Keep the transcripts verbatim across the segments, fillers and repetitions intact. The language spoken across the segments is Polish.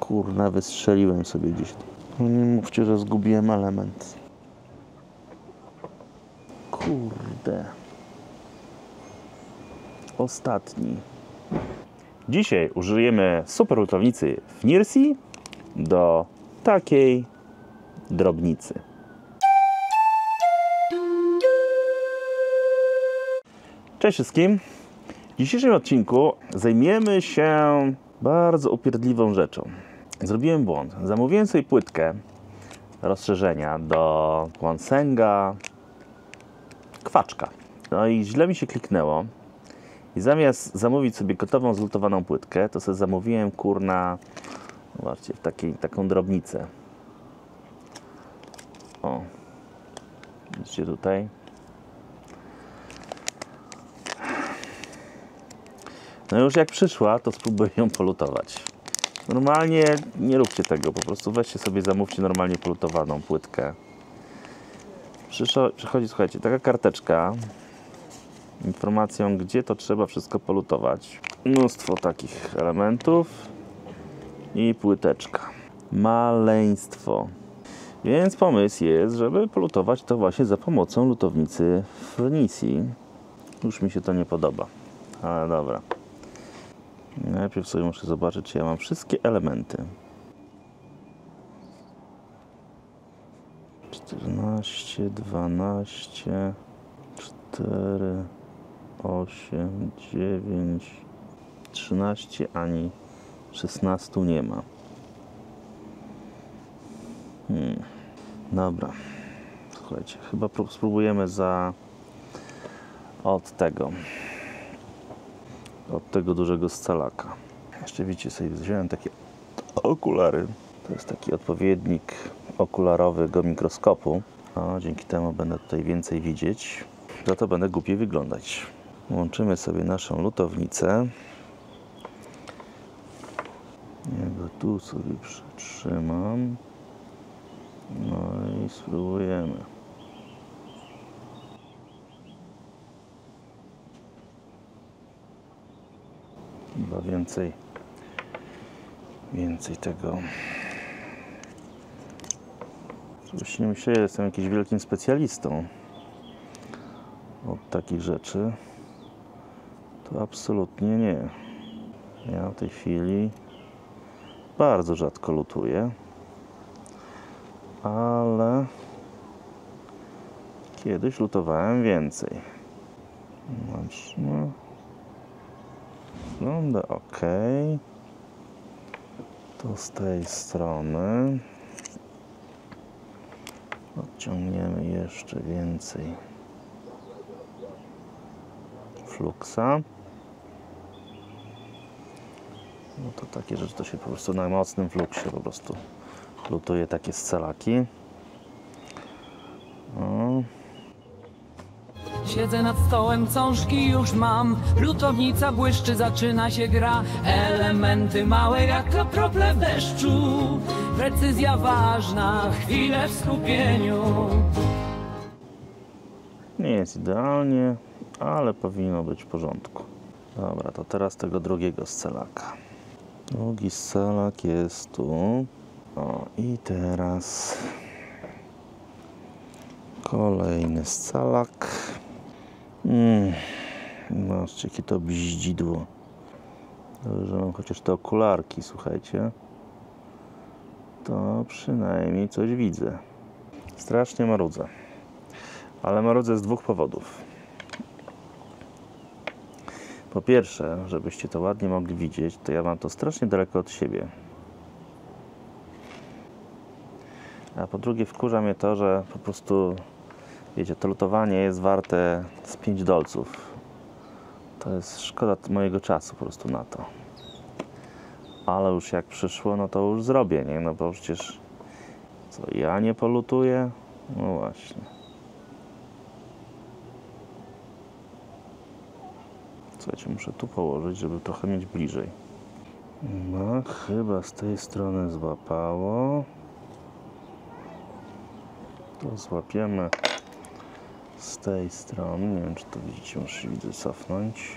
Kurna, wystrzeliłem sobie gdzieś. No nie mówcie, że zgubiłem element. Kurde. Ostatni. Dzisiaj użyjemy super lutownicy Fnirsi do takiej drobnicy. Cześć wszystkim. W dzisiejszym odcinku zajmiemy się bardzo upierdliwą rzeczą. Zrobiłem błąd. Zamówiłem sobie płytkę rozszerzenia do Quansenga Kwaczka. No i źle mi się kliknęło. I zamiast zamówić sobie gotową, zlutowaną płytkę, to sobie zamówiłem, kurna, zobaczcie, w takiej, taką drobnicę. O, widzicie tutaj? No już jak przyszła, to spróbuję ją polutować. Normalnie nie róbcie tego, po prostu weźcie sobie, zamówcie normalnie polutowaną płytkę. Przyszło, przychodzi, słuchajcie, taka karteczka, informacją, gdzie to trzeba wszystko polutować. Mnóstwo takich elementów i płyteczka. Maleństwo. Więc pomysł jest, żeby polutować to właśnie za pomocą lutownicy Fnirsi. Już mi się to nie podoba, ale dobra. Najpierw sobie muszę zobaczyć, czy ja mam wszystkie elementy. czternaście, dwanaście, cztery, osiem, dziewięć, trzynaście, ani szesnaście nie ma. Hmm. Dobra. Słuchajcie, chyba spróbujemy za od tego. Od tego dużego scalaka. Jeszcze widzicie, sobie wziąłem takie okulary. To jest taki odpowiednik okularowego mikroskopu. O, dzięki temu będę tutaj więcej widzieć. Za to będę głupie wyglądać. Łączymy sobie naszą lutownicę. Ja go tu sobie przytrzymam. No i spróbujemy. Chyba więcej, więcej tego. Żebyście nie myśleli, że jestem jakimś wielkim specjalistą od takich rzeczy. To absolutnie nie. Ja w tej chwili bardzo rzadko lutuję, ale kiedyś lutowałem więcej. No. Wygląda ok. To z tej strony odciągniemy jeszcze więcej fluksa. No to takie rzeczy to się po prostu na mocnym fluksie po prostu lutuje takie scalaki. O. Siedzę nad stołem, cążki już mam. Lutownica błyszczy, zaczyna się gra. Elementy małe jak krople w deszczu. Precyzja ważna, chwilę w skupieniu. Nie jest idealnie, ale powinno być w porządku. Dobra, to teraz tego drugiego scalaka. Drugi scalak jest tu. O, i teraz kolejny scalak. Mm, zobaczcie, jakie to bździdło. Dobrze, że mam chociaż te okularki, słuchajcie. To przynajmniej coś widzę. Strasznie marudzę. Ale marudzę z dwóch powodów. Po pierwsze, żebyście to ładnie mogli widzieć, to ja mam to strasznie daleko od siebie. A po drugie, wkurza mnie to, że po prostu, wiecie, to lutowanie jest warte z pięć dolców. To jest szkoda mojego czasu po prostu na to. Ale już jak przyszło, no to już zrobię, nie? No bo przecież co, ja nie polutuję? No właśnie. Słuchajcie, muszę tu położyć, żeby trochę mieć bliżej. No, chyba z tej strony złapało. To złapiemy z tej strony. Nie wiem, czy to widzicie, muszę widzę cofnąć.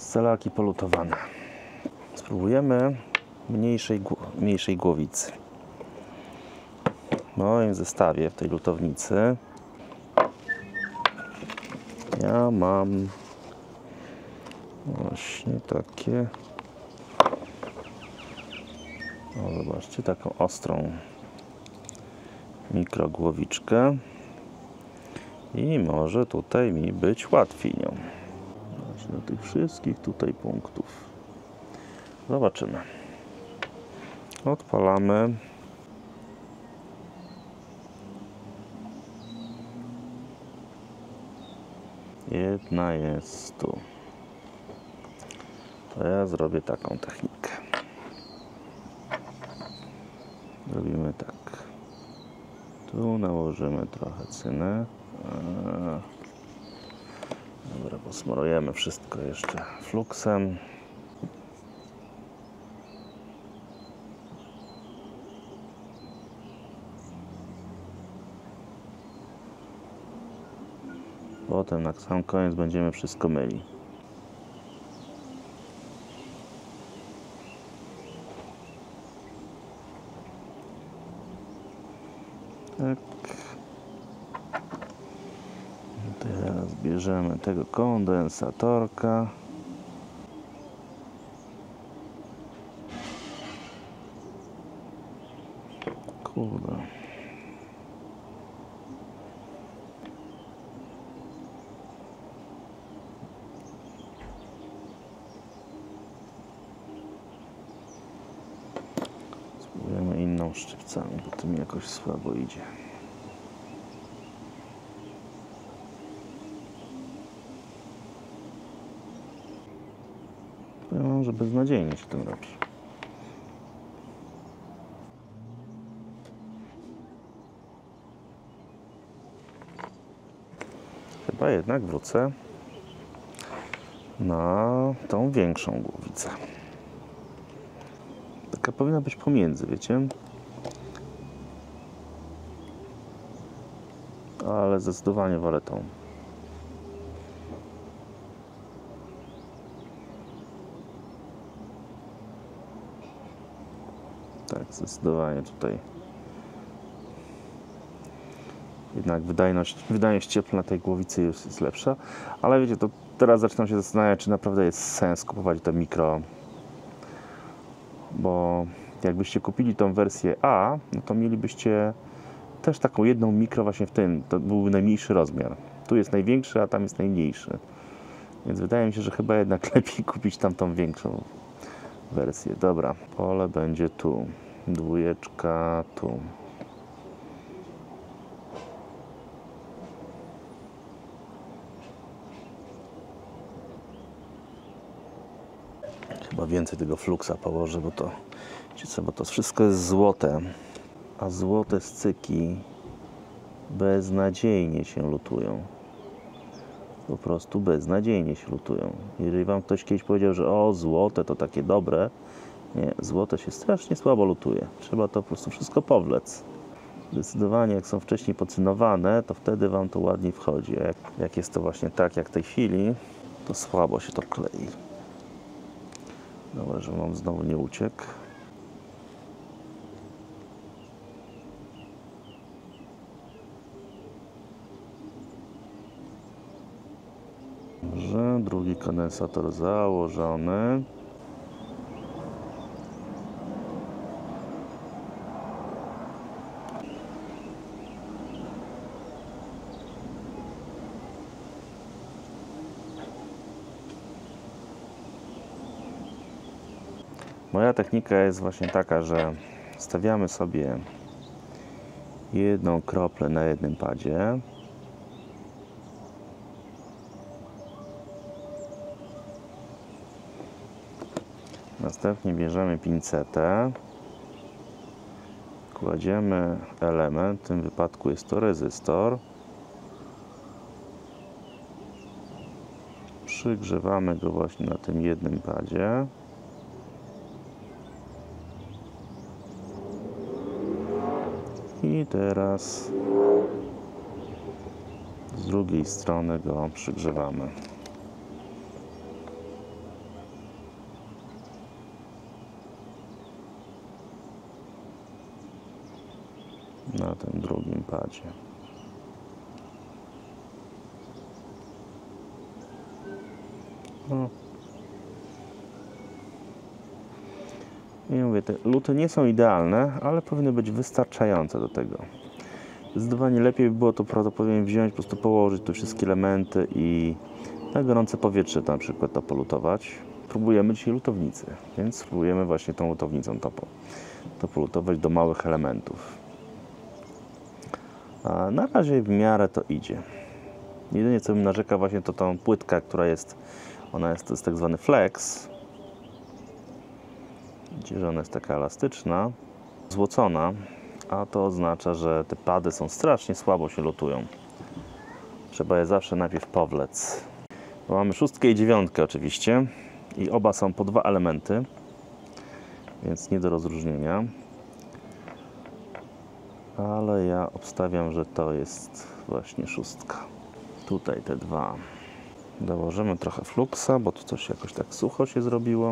Scalaki polutowane. Spróbujemy mniejszej, mniejszej głowicy. W moim zestawie w tej lutownicy ja mam właśnie takie, o zobaczcie, taką ostrą mikrogłowiczkę i może tutaj mi być łatwiej nią. Do tych wszystkich tutaj punktów. Zobaczymy. Odpalamy. Jedna jest tu. To ja zrobię taką technikę. Robimy tak. Tu nałożymy trochę cyny. Dobra, posmarujemy wszystko jeszcze fluksem. Potem na sam koniec będziemy wszystko myli. Tak. Teraz bierzemy tego kondensatorka. Kurde. Spróbujemy inną szczypcami, bo to mi jakoś słabo idzie. Powiem wam, że beznadziejnie się tym robi. Chyba jednak wrócę na tą większą głowicę. Taka powinna być pomiędzy, wiecie? Ale zdecydowanie wolę tą. Tak, zdecydowanie tutaj jednak wydajność, wydajność cieplna tej głowicy już jest lepsza, ale wiecie, to teraz zaczynam się zastanawiać, czy naprawdę jest sens kupować te mikro, bo jakbyście kupili tą wersję A, no to mielibyście też taką jedną mikro właśnie w tym, to byłby najmniejszy rozmiar. Tu jest największy, a tam jest najmniejszy, więc wydaje mi się, że chyba jednak lepiej kupić tamtą większą wersję. Dobra, pole będzie tu, dwójeczka tu. Chyba więcej tego fluksa położę, bo to, wiecie co, bo to wszystko jest złote, a złote scyki beznadziejnie się lutują. Po prostu beznadziejnie się lutują. Jeżeli wam ktoś kiedyś powiedział, że o, złote to takie dobre, nie, złote się strasznie słabo lutuje. Trzeba to po prostu wszystko powlec. Zdecydowanie jak są wcześniej pocynowane, to wtedy wam to ładniej wchodzi. A jak, jak jest to właśnie tak jak w tej chwili, to słabo się to klei. Dobra, że mam znowu nie uciekł. Dobrze, drugi kondensator założony. Moja technika jest właśnie taka, że stawiamy sobie jedną kroplę na jednym padzie. Następnie bierzemy pincetę, kładziemy element, w tym wypadku jest to rezystor. Przygrzewamy go właśnie na tym jednym padzie. I teraz z drugiej strony go przygrzewamy. na tym drugim padzie. No. I mówię, te luty nie są idealne, ale powinny być wystarczające do tego. Zdecydowanie lepiej by było to prawdopodobnie wziąć, po prostu położyć tu wszystkie elementy i na gorące powietrze na przykład to polutować. Próbujemy dzisiaj lutownicy, więc spróbujemy właśnie tą lutownicą to, to polutować do małych elementów. A na razie w miarę to idzie. Jedynie co bym narzekał właśnie to tą płytkę, która jest, ona jest, to jest tak zwany flex. Widzicie, że ona jest taka elastyczna, złocona, a to oznacza, że te pady są strasznie słabo się lutują. Trzeba je zawsze najpierw powlec. Bo mamy szóstkę i dziewiątkę oczywiście i oba są po dwa elementy, więc nie do rozróżnienia. Ale ja obstawiam, że to jest właśnie szóstka. Tutaj te dwa. Dołożymy trochę fluksa, bo tu coś jakoś tak sucho się zrobiło.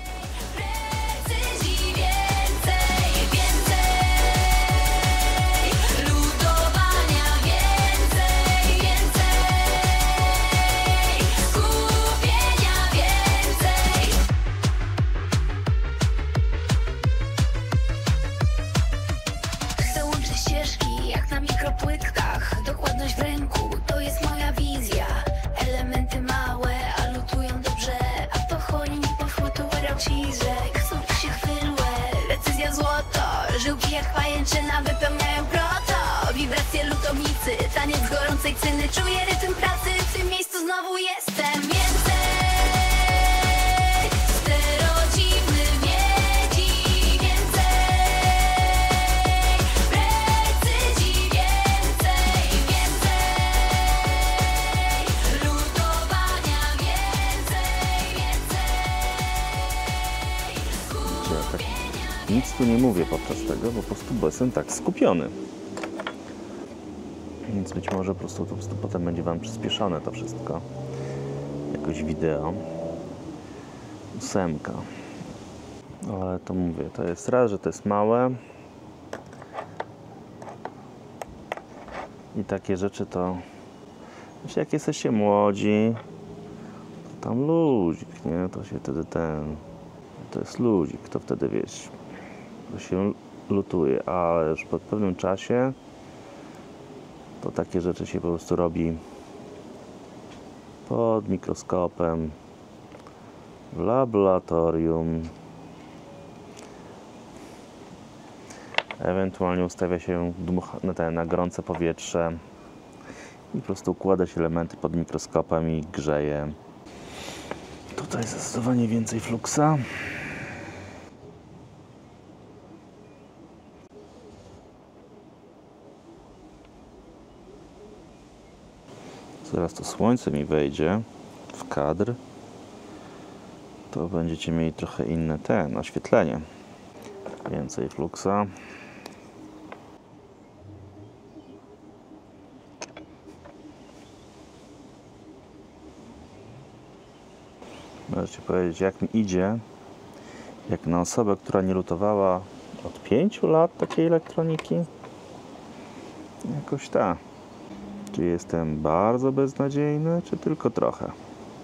Żyłki jak pajęczyna wypełniają proto. Wibracje lutownicy, taniec gorącej cyny. Czuję rytm pracy, w tym miejscu znowu jestem. Więcej stereodziwny miedzi, więcej precyzji, więcej, więcej lutowania, więcej, więcej. Ja tak nic tu nie mówię podczas tego, bo po prostu bo jestem tak skupiony. Więc być może po prostu, po prostu potem będzie Wam przyspieszone to wszystko. Jakoś wideo. Ósemka. Ale to mówię, to jest raz, że to jest małe. I takie rzeczy to... Wiecie, jak jesteście młodzi, to tam luzik, nie? To się wtedy ten... To jest luzik, to wtedy wiesz... To się lutuje, ale już po pewnym czasie to takie rzeczy się po prostu robi pod mikroskopem w laboratorium. Ewentualnie ustawia się na, te, na gorące powietrze i po prostu układa się elementy pod mikroskopem i grzeje. Tutaj zdecydowanie więcej fluksa. Zaraz to słońce mi wejdzie w kadr, to będziecie mieli trochę inne ten oświetlenie. Więcej fluksa. Możecie powiedzieć, jak mi idzie, jak na osobę, która nie lutowała od pięciu lat takiej elektroniki. Jakoś tak. Czy jestem bardzo beznadziejny, czy tylko trochę?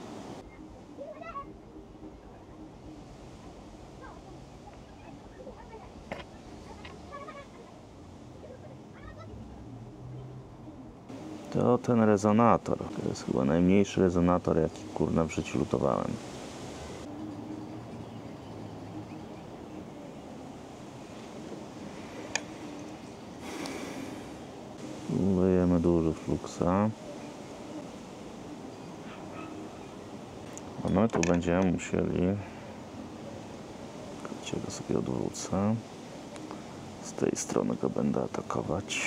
To ten rezonator. To jest chyba najmniejszy rezonator, jaki kurna w życiu lutowałem. Wlejemy dużo fluksa. A my tu będziemy musieli... Czekajcie, go sobie odwrócę. Z tej strony go będę atakować.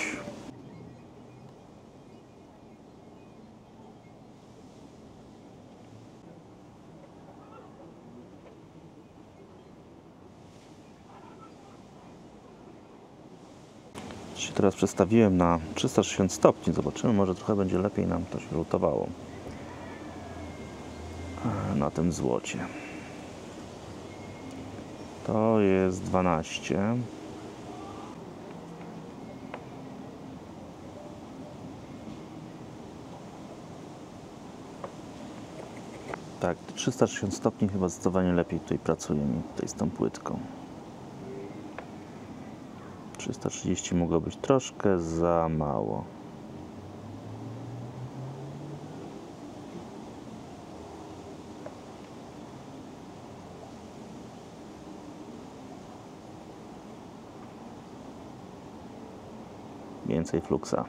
Teraz przestawiłem na trzysta sześćdziesiąt stopni. Zobaczymy, może trochę będzie lepiej nam to się lutowało na tym złocie. To jest dwanaście. Tak, trzysta sześćdziesiąt stopni chyba zdecydowanie lepiej tutaj pracuje mi tutaj z tą płytką. trzysta trzydzieści mogło być troszkę za mało. Więcej fluksa.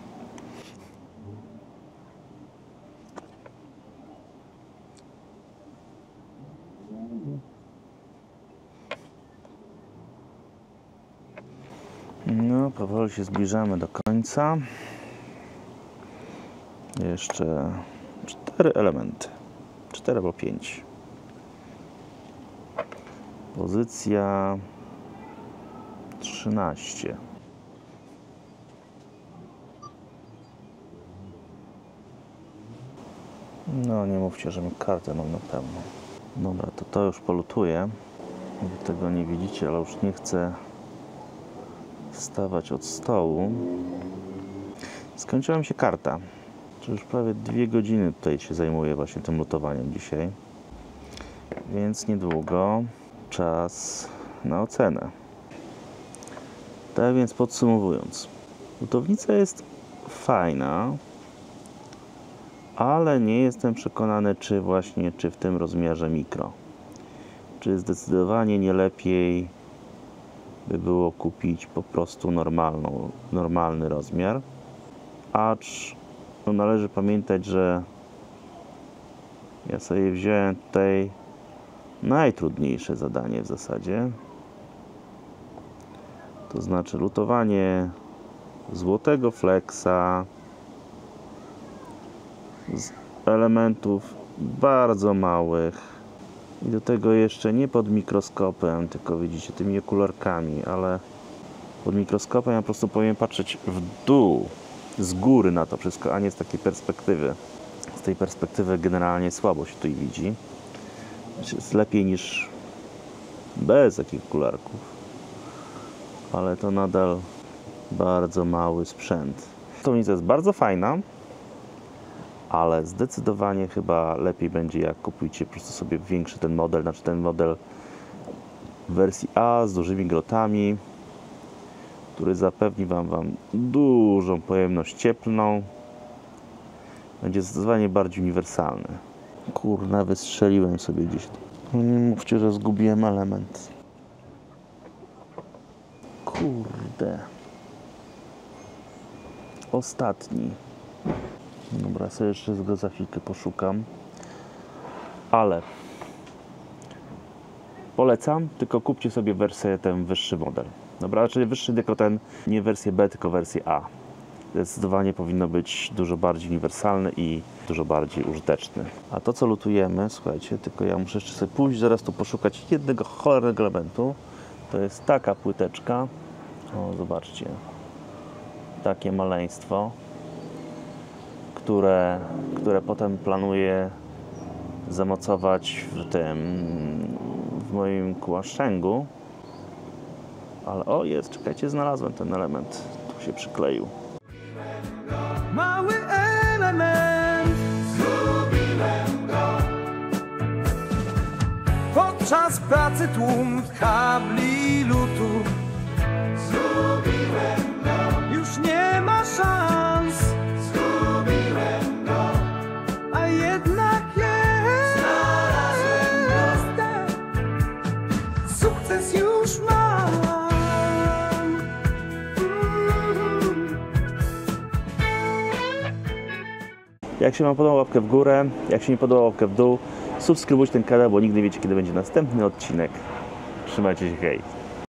No, powoli się zbliżamy do końca. Jeszcze cztery elementy. Cztery albo pięć. Pozycja trzynaście. No, nie mówcie, że mi kartę mam na pewno. Dobra, to to już polutuje. Wy tego nie widzicie, ale już nie chcę wstawać od stołu. Skończyła mi się karta. Czy już prawie dwie godziny tutaj się zajmuję właśnie tym lutowaniem dzisiaj. Więc niedługo czas na ocenę. Tak więc podsumowując. Lutownica jest fajna, ale nie jestem przekonany, czy właśnie, czy w tym rozmiarze mikro. Czy zdecydowanie nie lepiej by było kupić po prostu normalną, normalny rozmiar. Acz no, należy pamiętać, że ja sobie wziąłem tutaj najtrudniejsze zadanie w zasadzie. To znaczy lutowanie złotego flexa z elementów bardzo małych i do tego jeszcze nie pod mikroskopem, tylko widzicie tymi okularkami, ale pod mikroskopem ja po prostu powinien patrzeć w dół, z góry na to wszystko, a nie z takiej perspektywy. Z tej perspektywy generalnie słabo się tutaj widzi. Jest lepiej niż bez takich okularków, ale to nadal bardzo mały sprzęt. Lutownica jest bardzo fajna, ale zdecydowanie chyba lepiej będzie, jak kupujecie po prostu sobie większy ten model, znaczy ten model w wersji A z dużymi grotami, który zapewni wam, wam dużą pojemność cieplną. Będzie zdecydowanie bardziej uniwersalny. Kurna, wystrzeliłem sobie gdzieś. No nie mówcie, że zgubiłem element. Kurde. Ostatni. Dobra, sobie jeszcze go za chwilkę poszukam. Ale polecam, tylko kupcie sobie wersję, ten wyższy model. Dobra, czyli wyższy tylko ten, nie wersję B, tylko wersję A. Zdecydowanie powinno być dużo bardziej uniwersalny i dużo bardziej użyteczny. A to, co lutujemy, słuchajcie, tylko ja muszę jeszcze sobie pójść, zaraz tu poszukać jednego cholernego elementu. To jest taka płyteczka. O, zobaczcie. Takie maleństwo, które, które potem planuję zamocować w tym, w moim kłaszczęgu. Ale o, jest, czekajcie, znalazłem ten element. Tu się przykleił. Mały element, Zgubiłem go. podczas pracy tłum kabli lutu. Zgubiłem go. Już nie ma szans, Zgubiłem go. a jednak jest. Znalazłem go. Sukces już mam. Jak się wam podoba, łapkę w górę. Jak się nie podoba, łapkę w dół. Subskrybujcie ten kanał, bo nigdy nie wiecie, kiedy będzie następny odcinek. Trzymajcie się, hej!